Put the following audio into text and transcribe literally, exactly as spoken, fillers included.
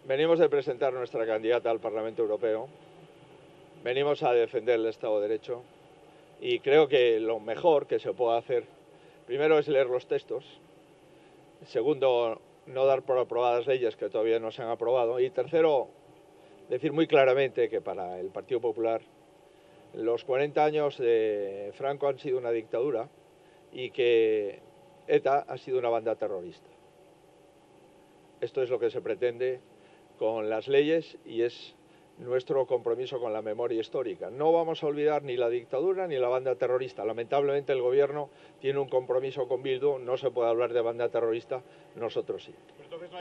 Venimos de presentar nuestra candidata al Parlamento Europeo, venimos a defender el Estado de Derecho y creo que lo mejor que se puede hacer, primero, es leer los textos, segundo, no dar por aprobadas leyes que todavía no se han aprobado y tercero, decir muy claramente que para el Partido Popular los cuarenta años de Franco han sido una dictadura y que ETA ha sido una banda terrorista. Esto es lo que se pretende con las leyes y es nuestro compromiso con la memoria histórica. No vamos a olvidar ni la dictadura ni la banda terrorista. Lamentablemente el gobierno tiene un compromiso con Bildu, no se puede hablar de banda terrorista, nosotros sí.